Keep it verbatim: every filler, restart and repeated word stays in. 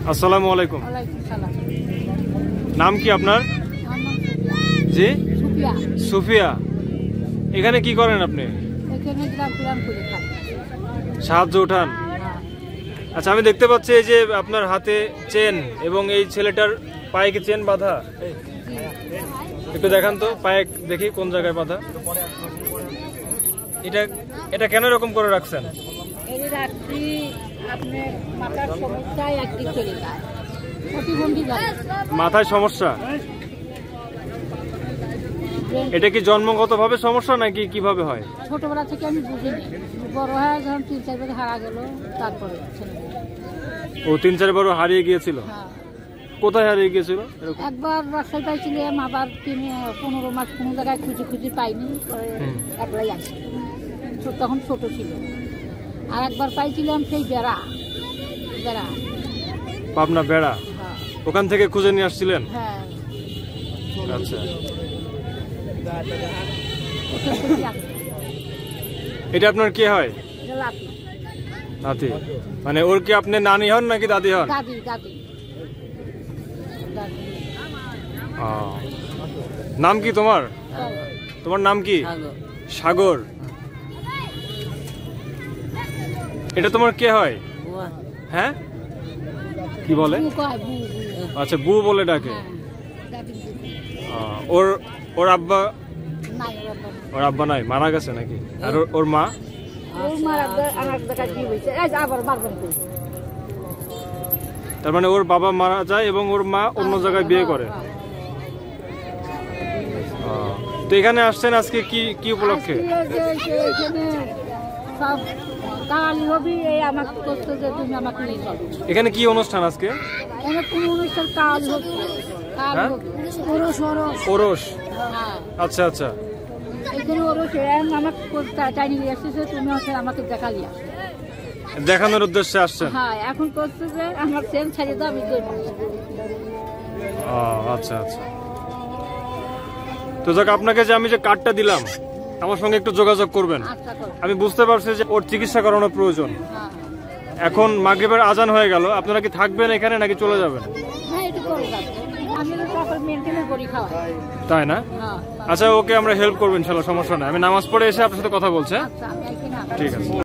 আসসালামু আলাইকুম। নাম কি আপনার? জি সুফিয়া। এখানে কি করেন আপনি? সাহায্য উঠান। আচ্ছা, আমি দেখতে পাচ্ছি এই যে আপনার হাতে চেন এবং এই ছেলেটার পায়ে কি চেন বাঁধা? একটু দেখান তো পায়ে দেখি কোন জায়গায় বাঁধা। এটা এটা কেন এরকম করে রাখছেন? মাথায় সমস্যা? এটা কি জন্মগত ভাবে সমস্যা নাকি কিভাবে হয়? ছোটবেলা থেকে আমি বুঝিনি, বড় হয়ে যখন তিন চার বছর হারা গেল তারপরে। ও তিন চার বছর হারিয়ে গিয়েছিল? কোথায় হারিয়ে গিয়েছিল? একবার রাস্তায় পাইছিলাম, আবার তিনি পনেরো মাস কোনো জায়গায় খুঁজে খুঁজে পাইনি, একলাই আসি, তখন ছোট ছিল। আর একবার পাইছিলাম সেই বেড়া বেড়া পাবনা বেড়া, ওখান থেকে খুঁজে নিয়ে আসছিলেন? হ্যাঁ। আচ্ছা, এটা আপনার কে হয়? নাতি। মানে ওর কি আপনি নানি হন নাকি দাদি হন? দাদি দাদি। নাম কি তোমার? তোমার নাম কি? সাগর। এটা তোমার কে হয়? হ্যাঁ, কি বলে? আচ্ছা, বু বলে ডাকে। ওর ওর আব্বা? ওর আব্বা নাই, মারা গেছে নাকি? আর ওর মা? তার মানে ওর বাবা মারা যায় এবং ওর মা অন্য জায়গায় বিয়ে করে। তো এখানে আসছেন আজকে কি কি উপলক্ষে? এখানে কি অনুষ্ঠান আজকে? ওরস। আচ্ছা আচ্ছা, দেখানোর উদ্দেশ্যে আসছেন? এখন করছে যে আমার চেন ছাড়িয়ে দাও, আমি দেব। আচ্ছা আচ্ছা। তো যাক, আপনাকে যে আমি যে কার্ডটা দিলাম, আমার সঙ্গে একটু যোগাযোগ করবেন। আমি বুঝতে পারছি যে ওর চিকিৎসা করানোর প্রয়োজন। এখন মাগরিবের আজান হয়ে গেল, আপনারা কি থাকবেন এখানে নাকি চলে যাবেন? তাই না? আচ্ছা, ওকে আমরা হেল্প করবেন, ইনশাআল্লাহ, সমস্যা নাই। আমি নামাজ পড়ে এসে আপনার সাথে কথা বলছি। ঠিক আছে।